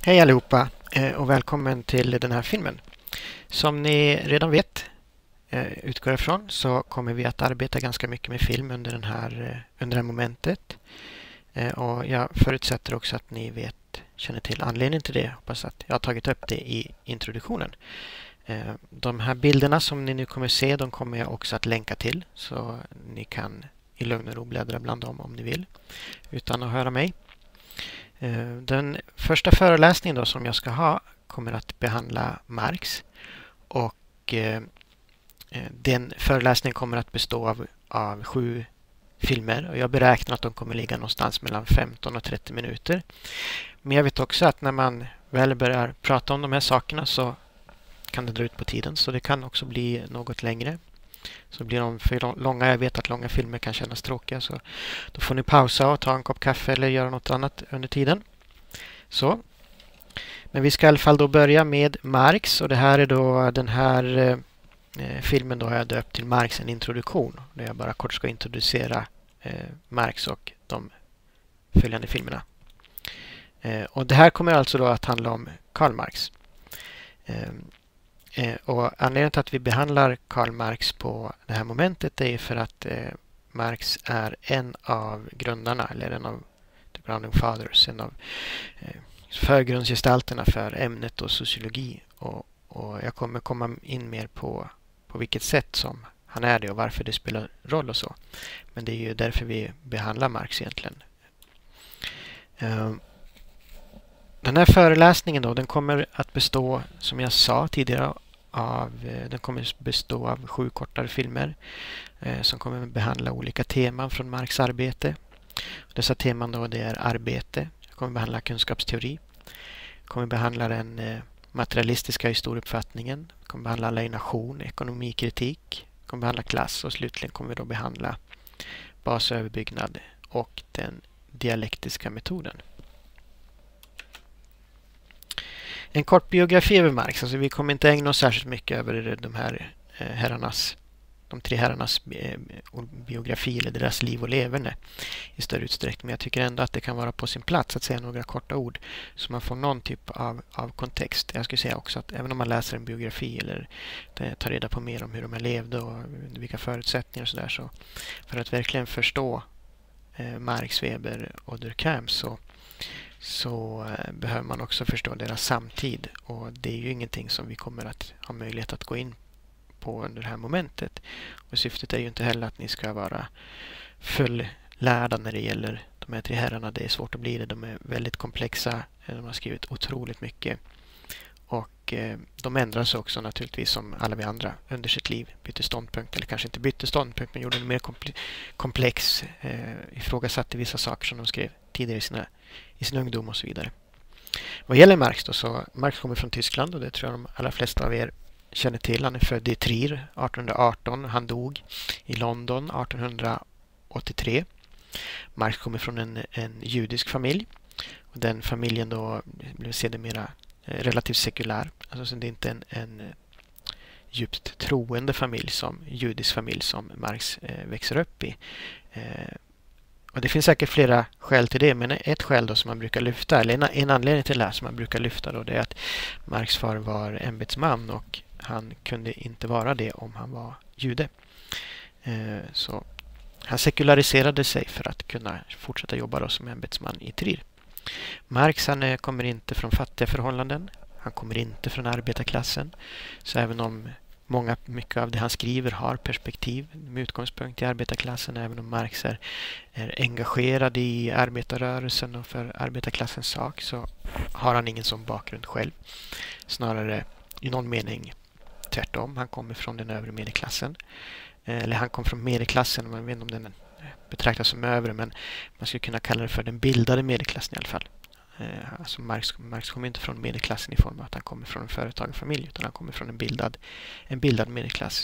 Hej allihopa och välkommen till den här filmen. Som ni redan vet, utgår ifrån, så kommer vi att arbeta ganska mycket med film under det här momentet. Och jag förutsätter också att ni känner till anledningen till det. Jag hoppas att jag har tagit upp det i introduktionen. De här bilderna som ni nu kommer se, de kommer jag också att länka till. Så ni kan i lugn och ro bläddra bland dem om ni vill, utan att höra mig. Den första föreläsningen då som jag ska ha kommer att behandla Marx, och den föreläsningen kommer att bestå av 7 filmer, och jag beräknar att de kommer ligga någonstans mellan 15 och 30 minuter. Men jag vet också att när man väl börjar prata om de här sakerna så kan det dra ut på tiden, så det kan också bli något längre. Så blir de för långa, jag vet att långa filmer kan kännas tråkiga, så då får ni pausa och ta en kopp kaffe eller göra något annat under tiden. Så. Men vi ska i alla fall då börja med Marx, och det här är då den här filmen då har jag döpt till Marx en introduktion, där jag bara kort ska introducera Marx och de följande filmerna. Och det här kommer alltså då att handla om Karl Marx. Och anledningen till att vi behandlar Karl Marx på det här momentet är för att Marx är en av grundarna, eller en av the grounding fathers, en av förgrundsgestalterna för ämnet och sociologi. Och jag kommer komma in mer på vilket sätt som han är det och varför det spelar roll och så. Men det är ju därför vi behandlar Marx egentligen. Den här föreläsningen då, den kommer att bestå, som jag sa tidigare, den kommer bestå av 7 kortare filmer som kommer att behandla olika teman från Marx arbete. Dessa teman då, det är arbete, jag kommer behandla kunskapsteori, jag kommer behandla den materialistiska historieuppfattningen, jag kommer behandla alienation, ekonomikritik, jag kommer behandla klass, och slutligen kommer vi då behandla basöverbyggnad och den dialektiska metoden. En kort biografi över Marx. Alltså vi kommer inte ägna oss särskilt mycket över de 3 herrarnas biografi eller deras liv och leverne i större utsträckning. Men jag tycker ändå att det kan vara på sin plats att säga några korta ord så man får någon typ av kontext. Jag skulle säga också att även om man läser en biografi eller tar reda på mer om hur de levde och vilka förutsättningar och sådär, så för att verkligen förstå Marx, Weber och Durkheim så behöver man också förstå deras samtid, och det är ju ingenting som vi kommer att ha möjlighet att gå in på under det här momentet. Och syftet är ju inte heller att ni ska vara fullärda när det gäller de här 3 herrarna. Det är svårt att bli det. De är väldigt komplexa. De har skrivit otroligt mycket. Och de ändrar sig också naturligtvis som alla vi andra under sitt liv. Bytte ståndpunkt, eller kanske inte bytte ståndpunkt, men gjorde en mer komplex, ifrågasatte vissa saker som de skrev tidigare i sin ungdom och så vidare. Vad gäller Marx då, så Marx kommer från Tyskland, och det tror jag de allra flesta av er känner till. Han är född i Trier 1818. Han dog i London 1883. Marx kommer från en judisk familj. Och den familjen då blev sedermera relativt sekulär. Alltså det är inte en djupt troende judisk familj som Marx växer upp i. Och det finns säkert flera skäl till det, men ett skäl då som man brukar lyfta, eller en anledning till det här som man brukar lyfta då, det är att Marx far var ämbetsman, och han kunde inte vara det om han var jude. Så han sekulariserade sig för att kunna fortsätta jobba då som ämbetsman i Trier. Marx kommer inte från fattiga förhållanden, han kommer inte från arbetarklassen, så även om mycket av det han skriver har perspektiv med utgångspunkt i arbetarklassen, även om Marx är engagerad i arbetarrörelsen och för arbetarklassens sak, så har han ingen sån bakgrund själv. Snarare i någon mening tvärtom. Han kommer från den övre medelklassen. Eller han kom från medelklassen, man vet inte om den betraktas som övre, men man skulle kunna kalla det för den bildade medelklassen i alla fall. Alltså Marx kommer inte från medelklassen i form av att han kommer från en företagarfamilj, utan han kommer från en bildad medelklass.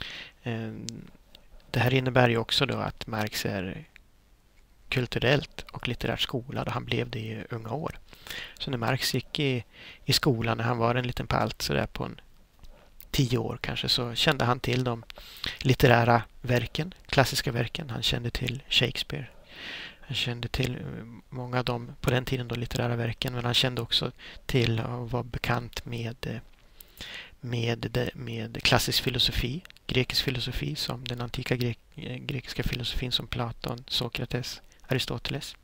Det här innebär ju också då att Marx är kulturellt och litterärt skolad, och han blev det i unga år. Så när Marx gick i skolan, när han var en liten palt så där på 10 år kanske, så kände han till de litterära verken, klassiska verken. Han kände till Shakespeare. Han kände till många av de på den tiden då litterära verken, men han kände också till och var bekant med klassisk filosofi, grekisk filosofi som den antika grekiska filosofin som Platon, Sokrates, Aristoteles.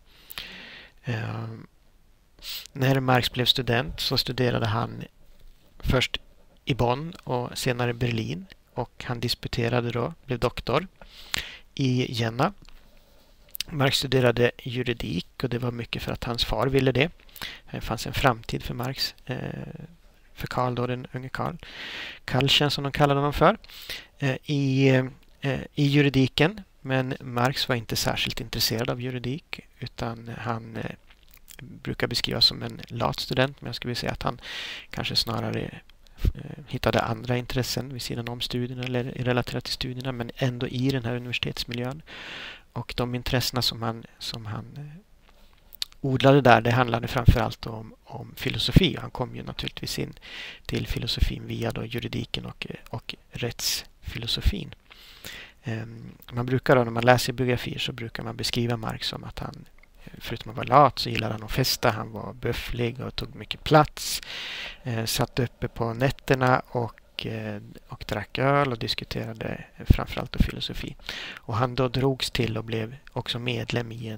När Marx blev student så studerade han först i Bonn och senare i Berlin, och han disputerade då, blev doktor i Jena. Marx studerade juridik, och det var mycket för att hans far ville det. Det fanns en framtid för Marx, för Karl då, den unge Karl. Karlchen som de kallade honom för. I juridiken, men Marx var inte särskilt intresserad av juridik, utan han brukar beskrivas som en lat student, men jag skulle säga att han kanske snarare hittade andra intressen vid sidan om studierna eller relaterat till studierna, men ändå i den här universitetsmiljön. Och de intressena som han odlade där, det handlade framförallt om filosofi. Han kom ju naturligtvis in till filosofin via då juridiken och rättsfilosofin. Man brukar då, när man läser biografier, så brukar man beskriva Marx som att han, förutom att vara lat, så gillade han att festa. Han var bufflig och tog mycket plats. Satt uppe på nätterna och drack öl och diskuterade framförallt då filosofi. Och han då drogs till och blev också medlem i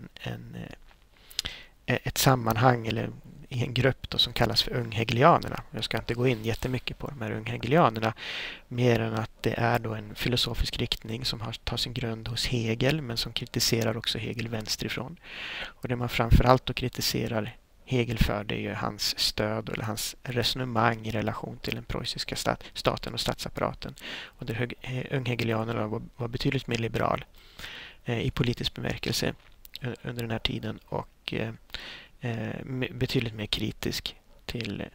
ett sammanhang eller i en grupp då som kallas för unghegelianerna. Jag ska inte gå in jättemycket på de här unghegelianerna, mer än att det är då en filosofisk riktning som tar sin grund hos Hegel, men som kritiserar också Hegel vänsterifrån. Och det man framförallt då kritiserar Hegel för, det är ju hans stöd eller hans resonemang i relation till den preussiska staten och statsapparaten. Och där unghegelianerna var betydligt mer liberal i politisk bemärkelse under den här tiden, och betydligt mer kritisk till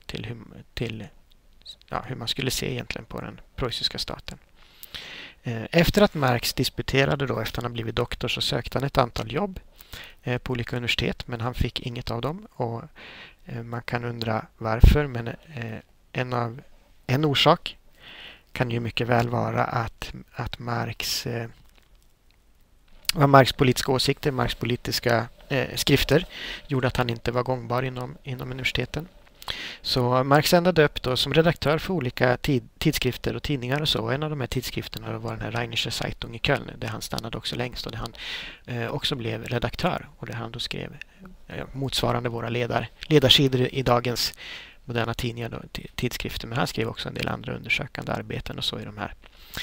hur man skulle se egentligen på den preussiska staten. Efter att Marx disputerade då, efter att han blivit doktor, så sökte han ett antal jobb på olika universitet, men han fick inget av dem, och man kan undra varför, men en orsak kan ju mycket väl vara att Marx politiska åsikter, Marx politiska skrifter gjorde att han inte var gångbar inom universiteten. Så Marx ändade upp då som redaktör för olika tidskrifter och tidningar och så. En av de här tidskrifterna var den här Rheinische Zeitung i Köln, där han stannade också längst, och där han också blev redaktör, och där han då skrev motsvarande våra ledarsidor i dagens moderna tidningar då, tidskrifter. Men han skrev också en del andra undersökande arbeten och så i de här.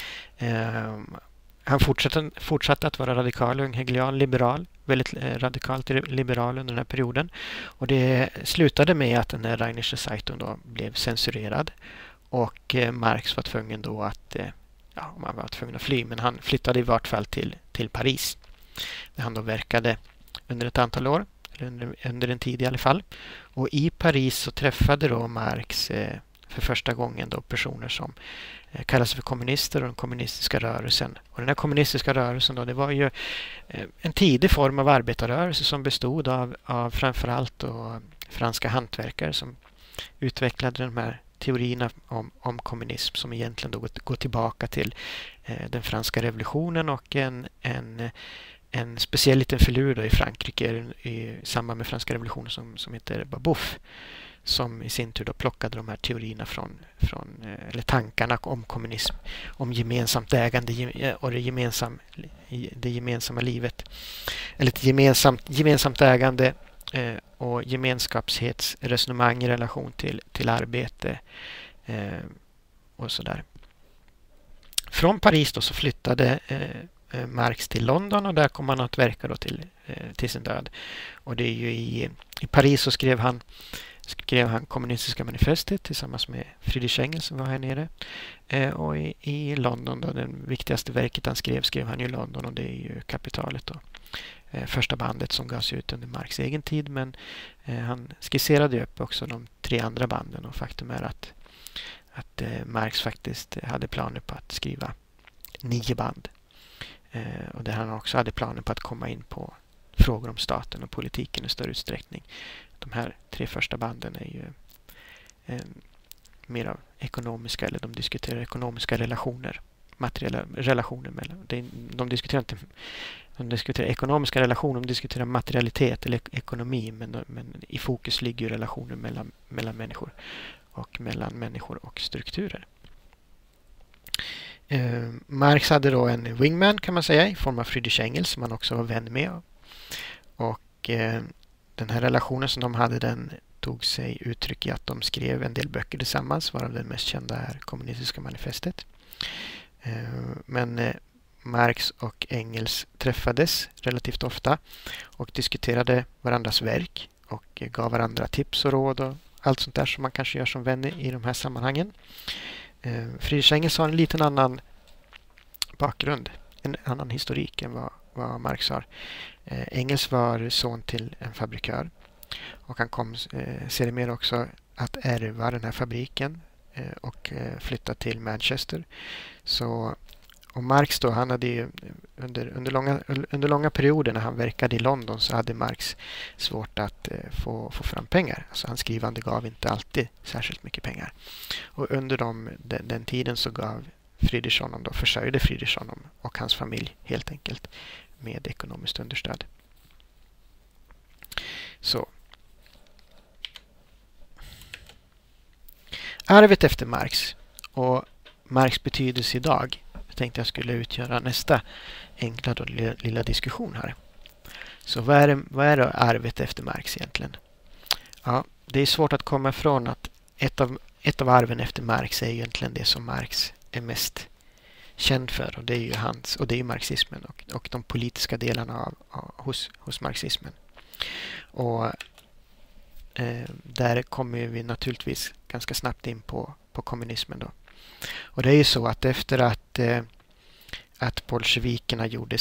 Han fortsatte att vara radikal, unghegelian, liberal, väldigt radikalt liberal under den här perioden. Och det slutade med att den här Rheinische Zeitung då blev censurerad, och Marx var tvungen då att, man var tvungen att fly, men han flyttade i vart fall till Paris, där han då verkade under ett antal år, eller under en tid i alla fall. Och i Paris så träffade då Marx för första gången då personer som kallas för kommunister och den kommunistiska rörelsen. Och den här kommunistiska rörelsen då, det var ju en tidig form av arbetarrörelse som bestod av framförallt då franska hantverkare som utvecklade de här teorierna om kommunism, som egentligen då går tillbaka till den franska revolutionen och en speciell liten filur då i Frankrike i samband med franska revolutionen som heter Babeuf, som i sin tur då plockade de här teorierna eller tankarna om kommunism, om gemensamt ägande och det gemensamma livet, eller ett gemensamt ägande och gemenskapshetsresonemang i relation till arbete och sådär. Från Paris då så flyttade Marx till London, och där kom han att verka då till sin död. Och det är ju i Paris så skrev han kommunistiska manifestet tillsammans med Friedrich Engels som var här nere. Och i London då, det viktigaste verket han skrev han i London, och det är ju Kapitalet då. Första bandet som gavs ut under Marx egen tid, men han skisserade upp också de 3 andra banden, och faktum är att Marx faktiskt hade planer på att skriva 9 band. Och där han också hade planer på att komma in på frågor om staten och politiken i större utsträckning. De här 3 första banden är ju mer av ekonomiska, eller de diskuterar ekonomiska relationer materiella relationer mellan. De diskuterar ekonomiska relationer, de diskuterar materialitet eller ekonomi, men i fokus ligger ju relationer mellan människor och mellan människor och strukturer. Marx hade då en wingman kan man säga i form av Friedrich Engels som han också var vän med. Och den här relationen som de hade, den tog sig uttryck i att de skrev en del böcker tillsammans, varav den mest kända är Kommunistiska manifestet. Men Marx och Engels träffades relativt ofta och diskuterade varandras verk och gav varandra tips och råd och allt sånt där som man kanske gör som vänner i de här sammanhangen. Friedrich Engels har en liten annan bakgrund, en annan historik än vad Marx har. Engels var son till en fabrikör och han kom sedermera också att ärva den här fabriken och flytta till Manchester. Och Marx då, han hade ju under långa perioder när han verkade i London så hade Marx svårt att få fram pengar. Alltså hans skrivande gav inte alltid särskilt mycket pengar. Och under den tiden så försörjde Friedrich honom och hans familj helt enkelt med ekonomiskt understöd. Så. Arvet efter Marx och Marx betydelse idag tänkte jag skulle utgöra nästa enkla och lilla diskussion här. Så vad är då arvet efter Marx egentligen? Ja, det är svårt att komma ifrån att ett av arven efter Marx är egentligen det som Marx är mest känd för, och det är ju det är marxismen och de politiska delarna hos marxismen. Och där kommer vi naturligtvis ganska snabbt in på kommunismen då. Och det är ju så att efter att bolsjevikerna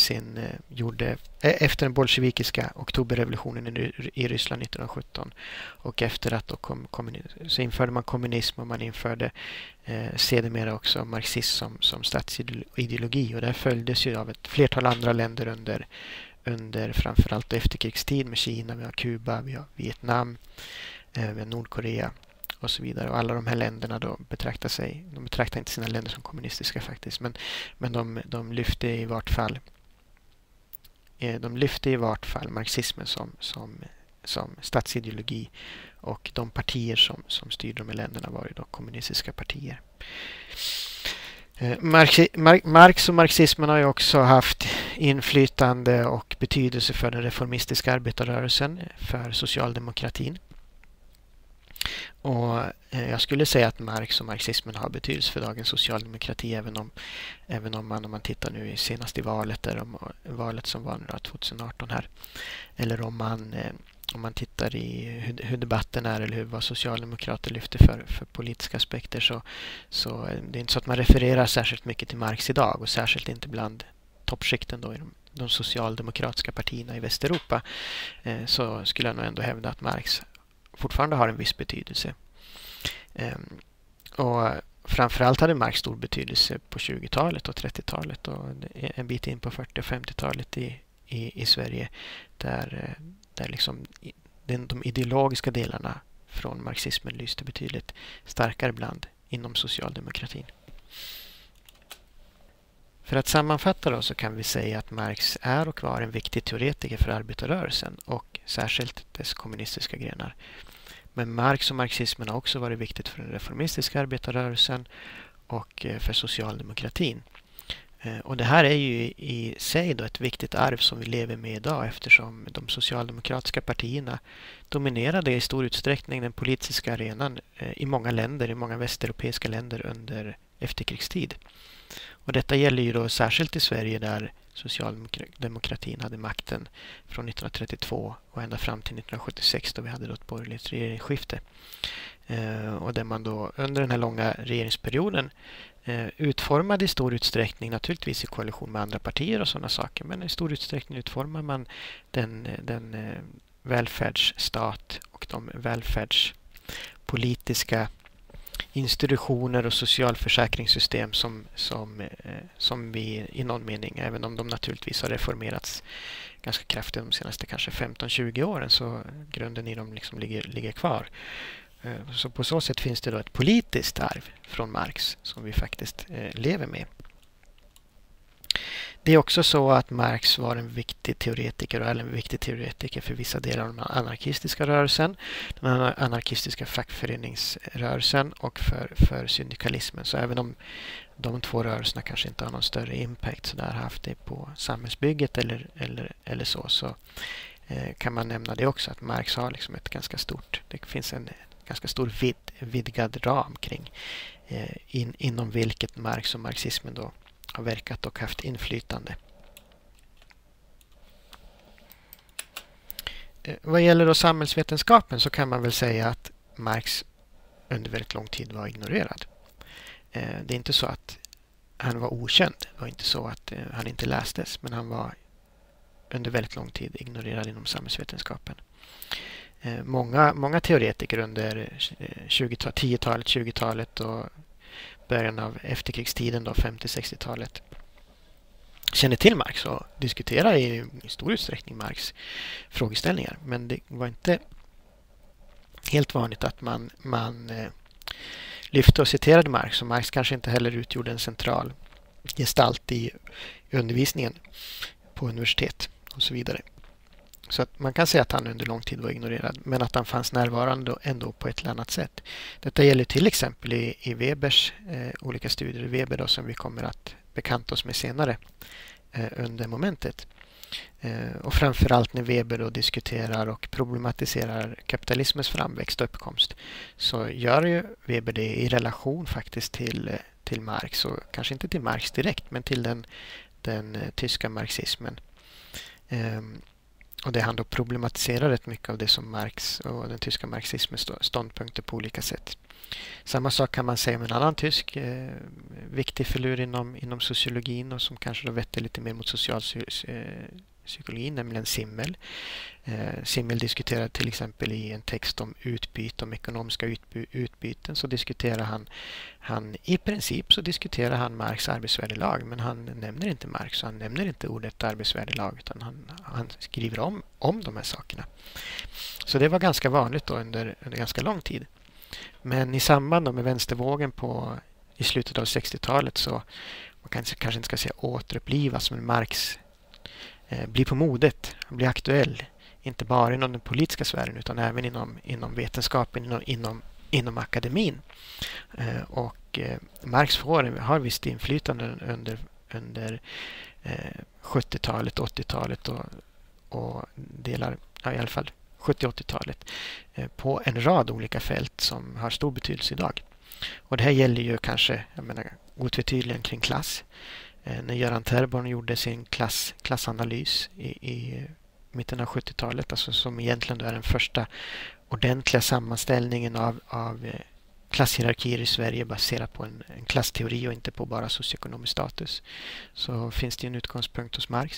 efter den bolsjevikiska oktoberrevolutionen i Ryssland 1917 och efter att så införde man kommunism och man införde sedermera också marxism som statsideologi, och det följdes ju av ett flertal andra länder under framförallt efterkrigstid med Kina, vi har Kuba, vi har Vietnam, vi har Nordkorea och så vidare. Och alla de här länderna då betraktar inte sina länder som kommunistiska faktiskt, men de lyfte i vart fall marxismen som statsideologi, och de partier som styrde de här länderna var ju då kommunistiska partier. Marx och marxismen har ju också haft inflytande och betydelse för den reformistiska arbetarrörelsen, för socialdemokratin. Och jag skulle säga att Marx och marxismen har betydelse för dagens socialdemokrati, även om man tittar nu senast i valet som var 2018 här, eller om man tittar i hur debatten är eller vad socialdemokrater lyfter för politiska aspekter, så det är inte så att man refererar särskilt mycket till Marx idag, och särskilt inte bland toppskikten då i de socialdemokratiska partierna i Västeuropa, så skulle jag nog ändå hävda att Marx fortfarande har en viss betydelse. Och framförallt hade Marx stor betydelse på 20-talet och 30-talet och en bit in på 40- och 50-talet i Sverige, där liksom de ideologiska delarna från marxismen lyste betydligt starkare bland inom socialdemokratin. För att sammanfatta då, så kan vi säga att Marx är och var en viktig teoretiker för arbetarrörelsen och särskilt dess kommunistiska grenar. Men Marx och marxismen har också varit viktigt för den reformistiska arbetarrörelsen och för socialdemokratin. Och det här är ju i sig då ett viktigt arv som vi lever med idag, eftersom de socialdemokratiska partierna dominerade i stor utsträckning den politiska arenan i många västeuropeiska länder under efterkrigstid. Och detta gäller ju då särskilt i Sverige, där socialdemokratin hade makten från 1932 och ända fram till 1976 då vi hade då ett borgerligt regeringsskifte. Och där man då under den här långa regeringsperioden utformade i stor utsträckning, naturligtvis i koalition med andra partier och sådana saker, men i stor utsträckning utformar man den välfärdsstat och de välfärdspolitiska institutioner och socialförsäkringssystem som vi i någon mening, även om de naturligtvis har reformerats ganska kraftigt de senaste kanske 15-20 åren, så grunden i dem liksom ligger kvar. Så på så sätt finns det då ett politiskt arv från Marx som vi faktiskt lever med. Det är också så att Marx var en viktig teoretiker och är en viktig teoretiker för vissa delar av den anarkistiska rörelsen, den anarkistiska fackföreningsrörelsen och för syndikalismen. Så även om de två rörelserna kanske inte har någon större impact så där haft det på samhällsbygget eller så kan man nämna det också att Marx har liksom ett ganska stort, det finns en ganska stor vidgad ram kring inom vilket Marx och marxismen då har verkat och haft inflytande. Vad gäller då samhällsvetenskapen så kan man väl säga att Marx under väldigt lång tid var ignorerad. Det är inte så att han var okänd. Det var inte så att han inte lästes, men han var under väldigt lång tid ignorerad inom samhällsvetenskapen. Många teoretiker under 10-talet, 20-talet och början av efterkrigstiden, då 50-60-talet, känner till Marx och diskuterar i stor utsträckning Marx frågeställningar. Men det var inte helt vanligt att man lyfte och citerade Marx, och Marx kanske inte heller utgjorde en central gestalt i undervisningen på universitet och så vidare. Så att man kan säga att han under lång tid var ignorerad, men att han fanns närvarande ändå på ett eller annat sätt. Detta gäller till exempel i Webers olika studier, Weber då, som vi kommer att bekanta oss med senare under momentet. Och framförallt när Weber då diskuterar och problematiserar kapitalismens framväxt och uppkomst, så gör ju Weber det i relation faktiskt till Marx, och kanske inte till Marx direkt, men till den tyska marxismen. Och det han då problematiserar rätt mycket av det som Marx och den tyska marxismens ståndpunkter på olika sätt. Samma sak kan man säga om en annan tysk viktig filur inom sociologin, och som kanske då vetter lite mer mot socialpsykologin, nämligen Simmel. Simmel diskuterar till exempel i en text om utbyte, om ekonomiska utbyten, så diskuterar han i princip så diskuterar han Marx arbetsvärdelag, men han nämner inte Marx, han nämner inte ordet arbetsvärdelag, utan han skriver om de här sakerna. Så det var ganska vanligt då under ganska lång tid. Men i samband med vänstervågen i slutet av 60-talet, så man kanske inte ska säga återupplivas, men Marx blir på modet, blir aktuell, inte bara inom den politiska sfären utan även inom vetenskapen, inom akademin. Och Marx har visst inflytande under 70-talet, 80-talet och delar, i alla fall 70-80-talet, på en rad olika fält som har stor betydelse idag. Och det här gäller ju kanske, otvetydigen kring klass. När Göran Terborn gjorde sin klassanalys i mitten av 70-talet, alltså som egentligen är den första ordentliga sammanställningen av klasshierarkier i Sverige baserat på en klassteori och inte på bara socioekonomisk status, så finns det en utgångspunkt hos Marx.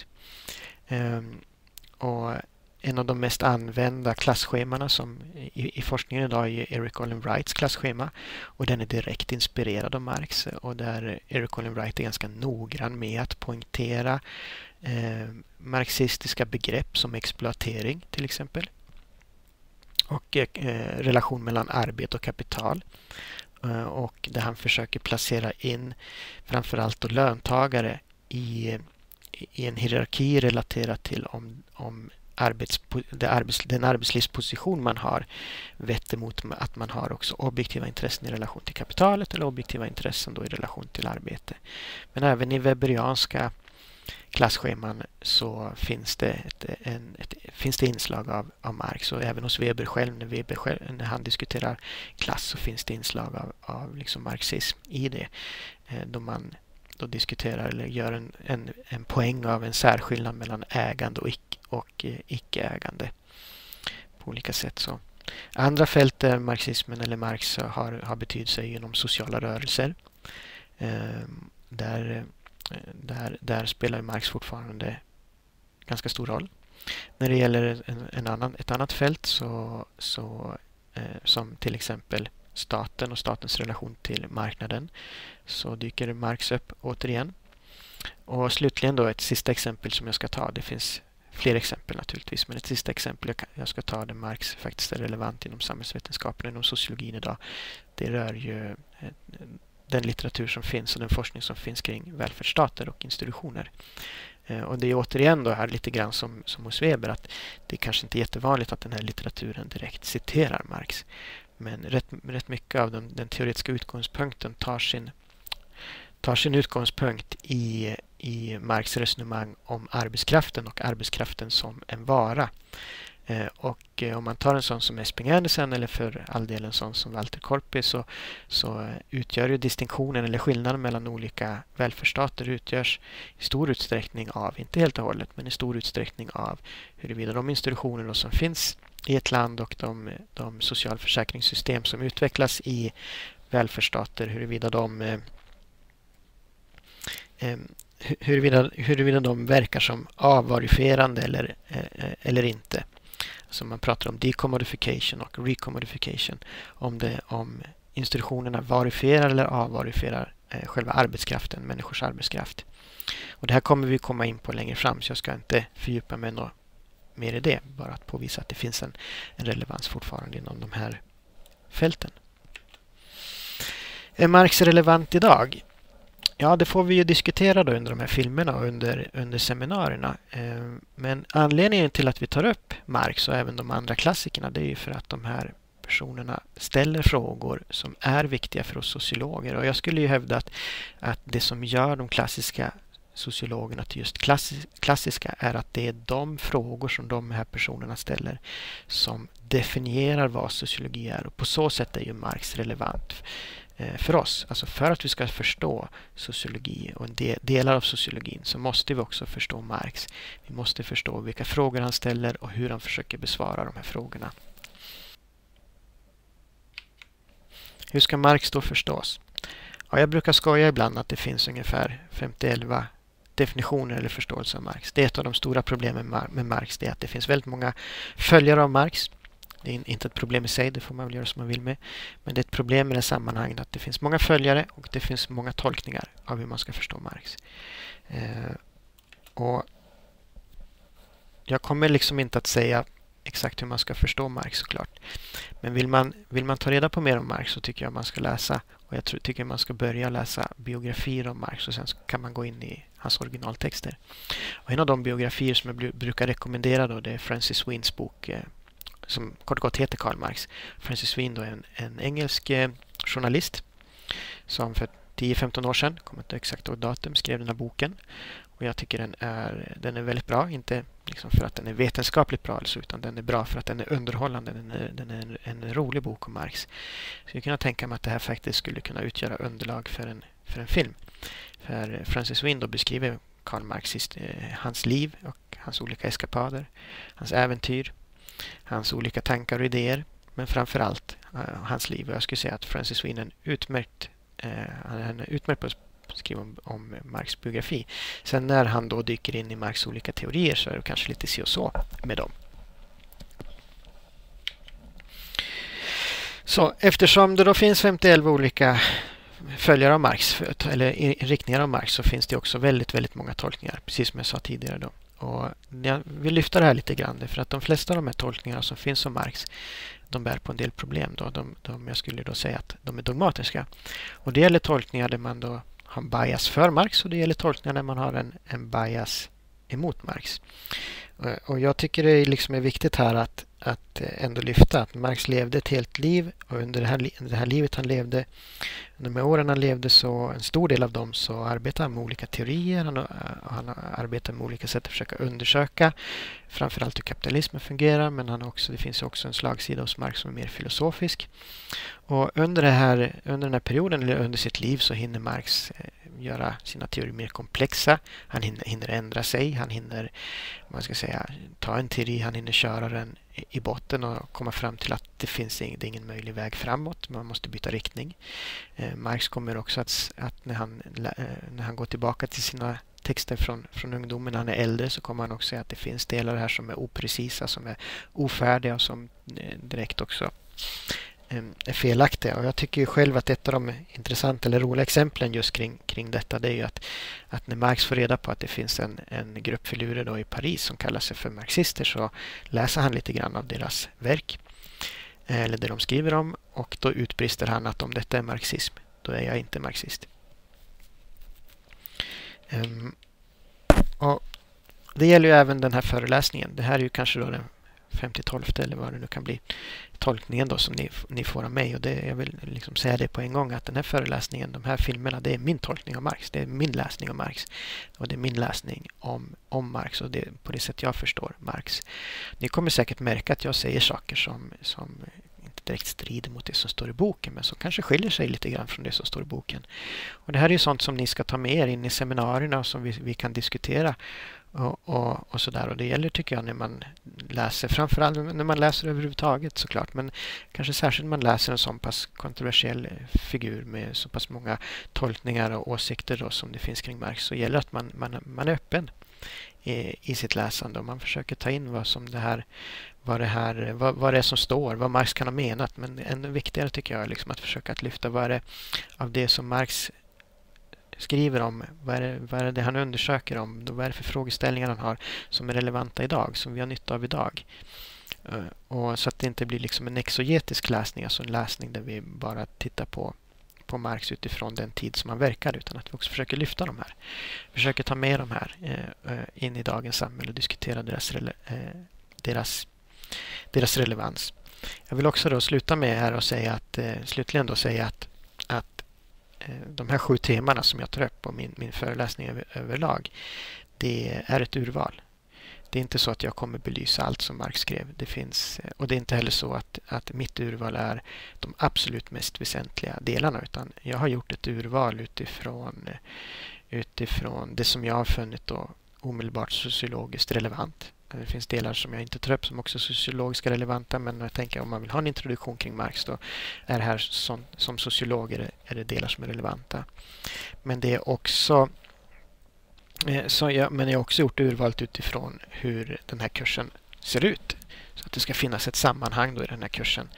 Och en av de mest använda klasschemana som i forskningen idag är Eric Olin Wrights klasschema, och den är direkt inspirerad av Marx, och där Eric Olin Wright är ganska noggrann med att poängtera marxistiska begrepp som exploatering till exempel, och relation mellan arbete och kapital, och där han försöker placera in framförallt då löntagare i en hierarki relaterat till om den arbetslivsposition man har vetter mot att man har också objektiva intressen i relation till kapitalet eller objektiva intressen då i relation till arbete. Men även i weberianska klasscheman så finns det inslag av Marx, och även hos Weber själv, när han diskuterar klass, så finns det inslag av liksom marxism i det, då man då diskuterar eller gör en poäng av en särskillnad mellan ägande och icke-ägande på olika sätt. Så andra fält där marxismen eller Marx har betydelse inom sociala rörelser. Där spelar Marx fortfarande ganska stor roll. När det gäller ett annat fält som till exempel staten och statens relation till marknaden, så dyker Marx upp återigen. Och slutligen då ett sista exempel som jag ska ta. Det finns fler exempel naturligtvis, men ett sista exempel jag ska ta där Marx faktiskt är relevant inom samhällsvetenskapen och inom sociologin idag. Det rör ju den litteratur som finns och den forskning som finns kring välfärdsstater och institutioner. Och det är återigen då här lite grann som hos Weber, att det kanske inte är jättevanligt att den här litteraturen direkt citerar Marx. Men rätt mycket av den teoretiska utgångspunkten tar sin utgångspunkt i Marx resonemang om arbetskraften och arbetskraften som en vara. Och om man tar en sån som Esping Andersen eller för all del en sån som Walter Korpi, så utgör ju distinktionen eller skillnaden mellan olika välfärdsstater utgörs i stor utsträckning av, inte helt och hållet, men i stor utsträckning av huruvida de institutioner som finns i ett land och de socialförsäkringssystem som utvecklas i välfärdsstater, huruvida de verkar som avvarifierande eller inte. Så man pratar om decommodification och recommodification. Om institutionerna varifierar eller avvarifierar själva arbetskraften, människors arbetskraft. Och det här kommer vi komma in på längre fram, så jag ska inte fördjupa mig något mer i det. Bara att påvisa att det finns en relevans fortfarande inom de här fälten. Är Marx relevant idag? Ja, det får vi ju diskutera då under de här filmerna och under seminarierna. Men anledningen till att vi tar upp Marx och även de andra klassikerna, det är ju för att de här personerna ställer frågor som är viktiga för oss sociologer. Och jag skulle ju hävda att det som gör de klassiska sociologerna till just klassiska är att det är de frågor som de här personerna ställer som definierar vad sociologi är. Och på så sätt är ju Marx relevant för oss. Alltså för att vi ska förstå sociologi och delar av sociologin, så måste vi också förstå Marx. Vi måste förstå vilka frågor han ställer och hur han försöker besvara de här frågorna. Hur ska Marx då förstås? Ja, jag brukar skoja ibland att det finns ungefär 50-11 definitioner eller förståelse av Marx. Det är ett av de stora problemen med Marx, det är att det finns väldigt många följare av Marx. Det är inte ett problem i sig, det får man väl göra som man vill med. Men det är ett problem med det sammanhanget att det finns många följare och det finns många tolkningar av hur man ska förstå Marx. Och jag kommer liksom inte att säga exakt hur man ska förstå Marx såklart. Men vill man ta reda på mer om Marx, så tycker jag man ska läsa, och jag tycker man ska börja läsa biografier om Marx, och sen kan man gå in i hans originaltexter. Och en av de biografier som jag brukar rekommendera då, det är Francis Weens bok som kort och gott heter Karl Marx. Francis Ween då är en engelsk journalist som för 10-15 år sedan, kommer inte exakt ihåg datum, skrev den här boken. Och jag tycker den är väldigt bra, inte liksom för att den är vetenskapligt bra alltså, utan den är bra för att den är underhållande. Den är en rolig bok om Marx. Så jag kan tänka mig att det här faktiskt skulle kunna utgöra underlag för en film. För Francis Ween då beskriver Karl Marx hans liv och hans olika eskapader, hans äventyr, hans olika tankar och idéer, men framförallt hans liv. Och jag skulle säga att Francis Ween är utmärkt på att skriva om Marx biografi. Sen när han då dyker in i Marx olika teorier, så är det kanske lite si och så med dem. Så eftersom det då finns 50-11 olika följare av Marx, eller riktningar av Marx, så finns det också väldigt, väldigt många tolkningar, precis som jag sa tidigare då. Och jag vill lyfta det här lite grann, för att de flesta av de här tolkningarna som finns om Marx, de bär på en del problem då. Jag skulle då säga att de är dogmatiska. Och det gäller tolkningar där man då har en bias för Marx, och det gäller tolkningar där man har en bias emot Marx. Och jag tycker det liksom är viktigt här att ändå lyfta att Marx levde ett helt liv, och under det här livet han levde, under de åren han levde, så en stor del av dem så arbetade han med olika teorier, han arbetar med olika sätt att försöka undersöka framförallt hur kapitalismen fungerar, men det finns också en slagsida hos Marx som är mer filosofisk. Och under den här perioden, eller under sitt liv, så hinner Marx göra sina teorier mer komplexa. Han hinner ändra sig, han hinner ta en teori, han hinner köra den i botten och komma fram till att det är ingen möjlig väg framåt, man måste byta riktning. Marx kommer också att när han går tillbaka till sina texter från ungdomen när han är äldre, så kommer han också säga att det finns delar här som är oprecisa, som är ofärdiga och som direkt också är felaktiga. Och jag tycker ju själv att ett av de intressanta eller roliga exemplen just kring detta, det är ju att när Marx får reda på att det finns en grupp filurer då i Paris som kallar sig för marxister, så läser han lite grann av deras verk eller det de skriver om, och då utbrister han att om detta är marxism, då är jag inte marxist. Och det gäller ju även den här föreläsningen. Det här är ju kanske då den 50-12 eller vad det nu kan bli, tolkningen då som ni får av mig. Och jag vill liksom säga det på en gång, att den här föreläsningen, de här filmerna, det är min tolkning av Marx. Det är min läsning av Marx. Och det är min läsning om Marx, och det är på det sätt jag förstår Marx. Ni kommer säkert märka att jag säger saker som inte direkt strider mot det som står i boken, men som kanske skiljer sig lite grann från det som står i boken. Och det här är ju sånt som ni ska ta med er in i seminarierna och som vi kan diskutera. Och sådär. Och det gäller, tycker jag, när man läser, framförallt när man läser överhuvudtaget såklart, men kanske särskilt när man läser en sån pass kontroversiell figur med så pass många tolkningar och åsikter då, som det finns kring Marx, så gäller att man är öppen i sitt läsande, och man försöker ta in vad det är som står, vad Marx kan ha menat. Men ännu viktigare tycker jag är liksom att försöka att lyfta vad är det av det som Marx skriver om, vad är det han undersöker om, vad är det för frågeställningar han har som är relevanta idag, som vi har nytta av idag. Och så att det inte blir liksom en exogetisk läsning, alltså en läsning där vi bara tittar på Marx utifrån den tid som han verkar, utan att vi också försöker lyfta de här. Försöker ta med de här in i dagens samhälle och diskutera deras relevans. Jag vill också då sluta med här och säga att de här 7 temana som jag tar upp på min föreläsning överlag, det är ett urval. Det är inte så att jag kommer belysa allt som Marx skrev. Och det är inte heller så att mitt urval är de absolut mest väsentliga delarna, utan jag har gjort ett urval utifrån det som jag har funnit då omedelbart sociologiskt relevant. Det finns delar som jag inte tar upp som också är sociologiskt relevanta, men jag tänker om man vill ha en introduktion kring Marx, då är det här som sociolog är det delar som är relevanta. Men det är också men jag har också gjort urvalet utifrån hur den här kursen ser ut, så att det ska finnas ett sammanhang då i den här kursen.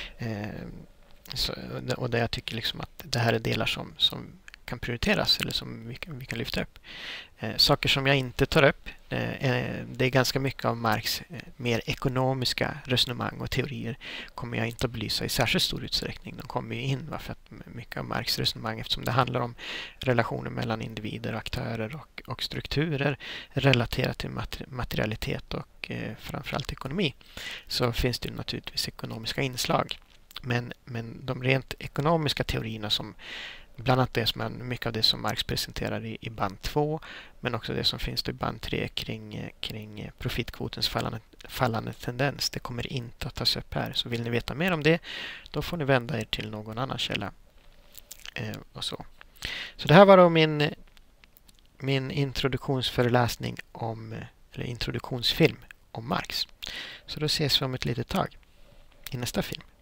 Och där jag tycker liksom att det här är delar som kan prioriteras, eller som vi kan lyfta upp. Saker som jag inte tar upp, det är ganska mycket av Marx mer ekonomiska resonemang och teorier kommer jag inte att belysa i särskilt stor utsträckning. De kommer ju in för att mycket av Marx resonemang, eftersom det handlar om relationer mellan individer, aktörer och strukturer relaterat till materialitet och framförallt ekonomi, så finns det naturligtvis ekonomiska inslag. Men de rent ekonomiska teorierna, som bland annat mycket av det som Marx presenterar i band 2, men också det som finns i band 3 kring profitkvotens fallande tendens, det kommer inte att tas upp här. Så vill ni veta mer om det, då får ni vända er till någon annan källa. Så det här var då min introduktionsföreläsning eller introduktionsfilm om Marx. Så då ses vi om ett litet tag i nästa film.